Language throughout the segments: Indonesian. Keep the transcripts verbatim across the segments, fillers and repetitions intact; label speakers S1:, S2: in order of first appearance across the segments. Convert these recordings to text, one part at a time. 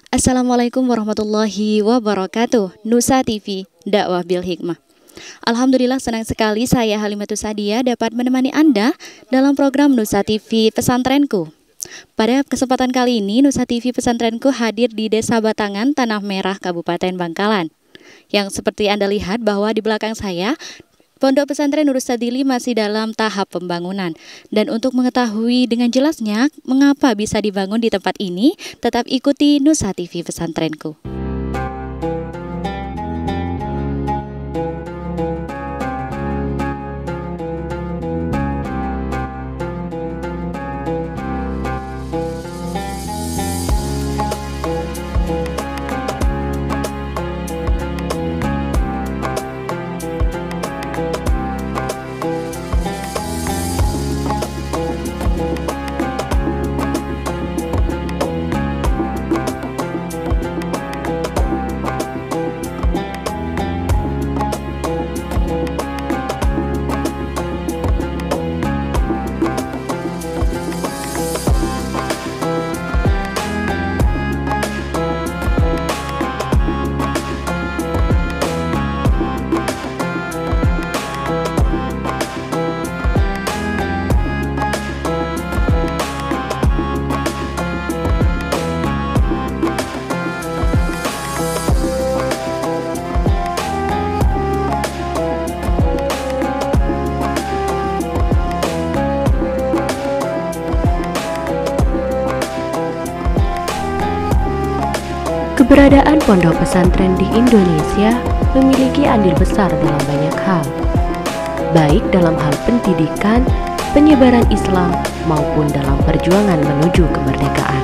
S1: Assalamualaikum warahmatullahi wabarakatuh. Nusa T V, dakwah bil hikmah. Alhamdulillah senang sekali saya Halimatus Sadia dapat menemani Anda dalam program Nusa T V Pesantrenku. Pada kesempatan kali ini Nusa T V Pesantrenku hadir di Desa Batangan, Tanah Merah, Kabupaten Bangkalan. Yang seperti Anda lihat bahwa di belakang saya Pondok Pesantren Nurul Sadili masih dalam tahap pembangunan. Dan untuk mengetahui dengan jelasnya mengapa bisa dibangun di tempat ini, tetap ikuti Nusa T V Pesantrenku.
S2: Keberadaan pondok pesantren di Indonesia memiliki andil besar dalam banyak hal, baik dalam hal pendidikan, penyebaran Islam, maupun dalam perjuangan menuju kemerdekaan.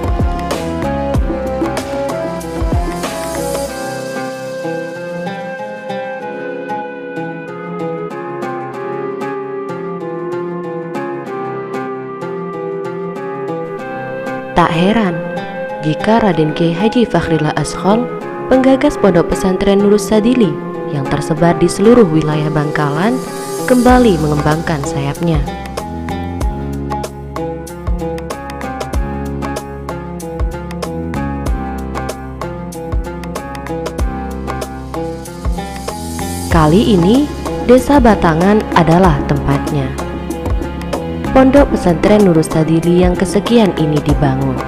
S2: Tak heran jika Raden Kiai Haji Fakhrillah Ashol, penggagas Pondok Pesantren Nurul Sadili yang tersebar di seluruh wilayah Bangkalan, kembali mengembangkan sayapnya. Kali ini, Desa Batangan adalah tempatnya. Pondok Pesantren Nurul Sadili yang kesekian ini dibangun.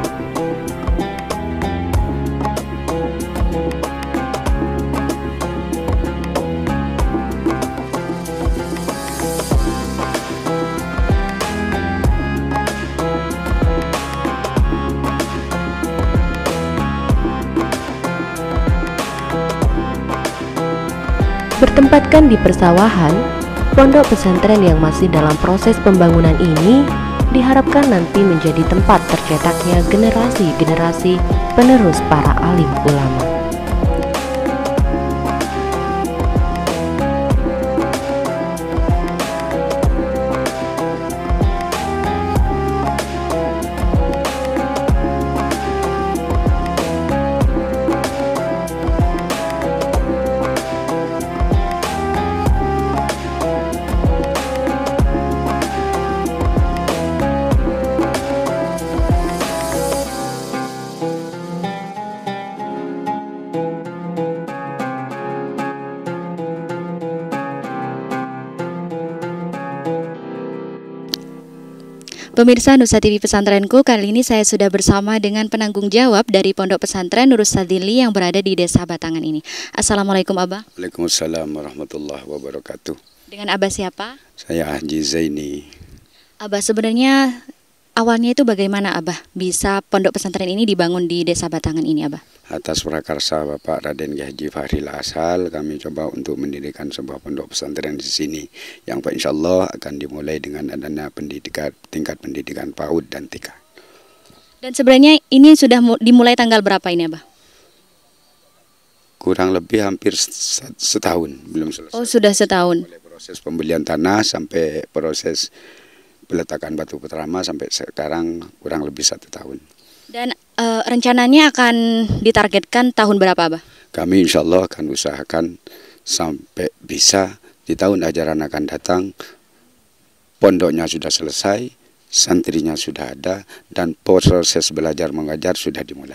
S2: Bertempatkan di persawahan, pondok pesantren yang masih dalam proses pembangunan ini diharapkan nanti menjadi tempat tercetaknya generasi-generasi penerus para alim ulama.
S1: Pemirsa Nusa T V Pesantrenku, kali ini saya sudah bersama dengan penanggung jawab dari Pondok Pesantren Nurul Sadili yang berada di Desa Batangan ini. Assalamualaikum Abah.
S3: Waalaikumsalam warahmatullahi wabarakatuh.
S1: Dengan Abah siapa?
S3: Saya Haji Zaini.
S1: Abah, sebenarnya awalnya itu bagaimana Abah bisa Pondok Pesantren ini dibangun di Desa Batangan ini Abah?
S3: Atas prakarsa Bapak Raden Kiai Haji Fakhrillah Ashol, kami coba untuk mendirikan sebuah pondok pesantren di sini yang insya Allah akan dimulai dengan adanya pendidikan tingkat pendidikan PAUD dan T K.
S1: Dan sebenarnya ini sudah dimulai tanggal berapa ini Abah?
S3: Kurang lebih hampir setahun, belum selesai.
S1: Oh, sudah setahun.
S3: Mulai proses pembelian tanah sampai proses peletakan batu pertama sampai sekarang kurang lebih satu tahun.
S1: Dan e, rencananya akan ditargetkan tahun berapa Abah?
S3: Kami insya Allah akan usahakan sampai bisa di tahun ajaran akan datang pondoknya sudah selesai, santrinya sudah ada, dan proses belajar mengajar sudah dimulai.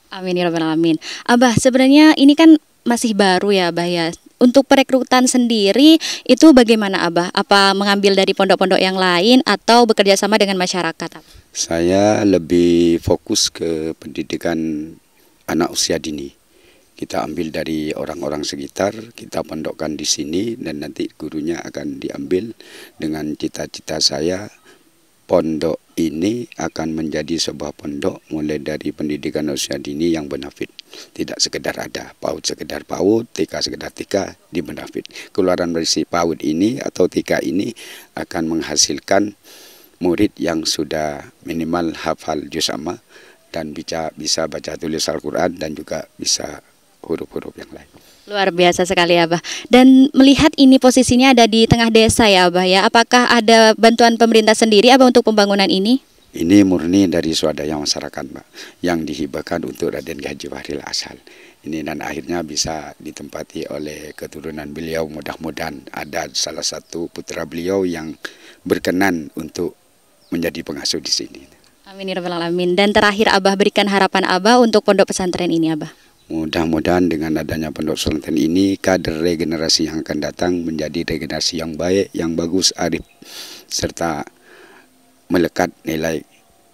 S1: Amin ya rabbal alamin. Abah, sebenarnya ini kan masih baru ya Abah ya. Untuk perekrutan sendiri itu bagaimana Abah? Apa mengambil dari pondok-pondok yang lain atau bekerja sama dengan masyarakat?
S3: Saya lebih fokus ke pendidikan anak usia dini. Kita ambil dari orang-orang sekitar, kita pondokkan di sini dan nanti gurunya akan diambil dengan cita-cita saya. Pondok ini akan menjadi sebuah pondok mulai dari pendidikan usia dini yang benefit. Tidak sekedar ada PAUD sekedar PAUD, T K sekedar T K di benefit. Keluaran dari si PAUD ini atau T K ini akan menghasilkan murid yang sudah minimal hafal juz amma dan bisa, bisa baca tulis Al-Quran dan juga bisa huruf-huruf yang lain.
S1: Luar biasa sekali Abah. Dan melihat ini posisinya ada di tengah desa ya Abah ya. Apakah ada bantuan pemerintah sendiri Abah untuk pembangunan ini?
S3: Ini murni dari swadaya masyarakat Mbak, yang dihibahkan untuk Raden Ki Haji Fahril Asal. Ini dan akhirnya bisa ditempati oleh keturunan beliau. Mudah-mudahan ada salah satu putra beliau yang berkenan untuk menjadi pengasuh di sini.
S1: Amin ya rabbal alamin. Dan terakhir Abah, berikan harapan Abah untuk pondok pesantren ini Abah.
S3: Mudah-mudahan dengan adanya pondok pesantren ini, kader regenerasi yang akan datang menjadi regenerasi yang baik, yang bagus, arif, serta melekat nilai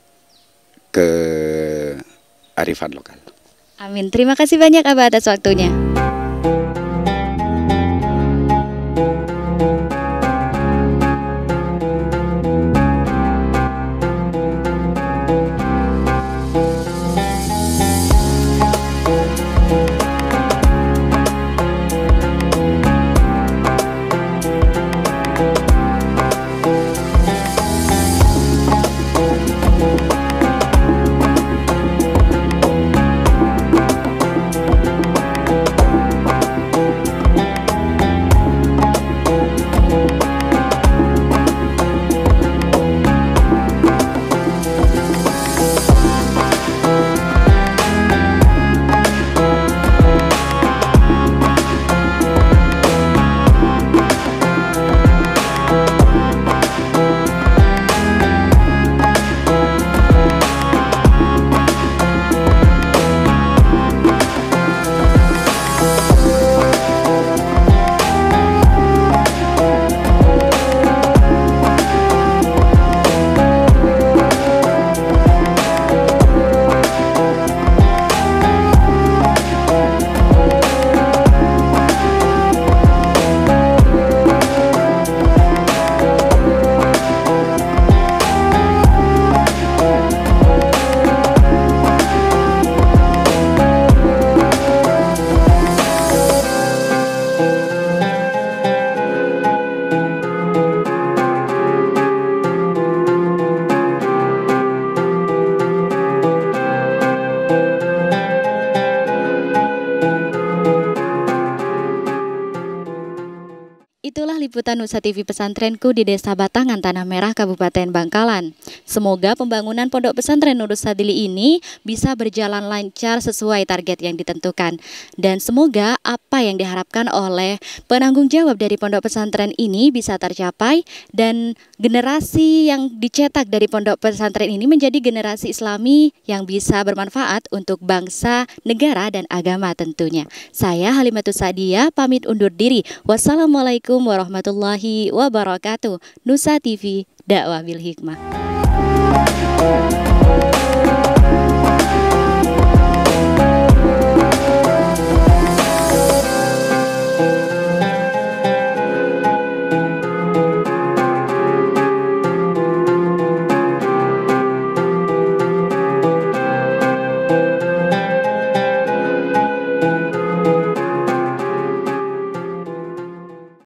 S3: kearifan lokal.
S1: Amin. Terima kasih banyak Abah atas waktunya. Itulah liputan Nusa T V Pesantrenku di Desa Batangan, Tanah Merah, Kabupaten Bangkalan. Semoga pembangunan pondok pesantren Nurul Sadili ini bisa berjalan lancar sesuai target yang ditentukan. Dan semoga apa yang diharapkan oleh penanggung jawab dari pondok pesantren ini bisa tercapai dan generasi yang dicetak dari pondok pesantren ini menjadi generasi Islami yang bisa bermanfaat untuk bangsa, negara, dan agama tentunya. Saya Halimatus Sa'diyah pamit undur diri. Wassalamualaikum warahmatullahi wabarakatuh. Nusa T V, dakwah bil hikmah.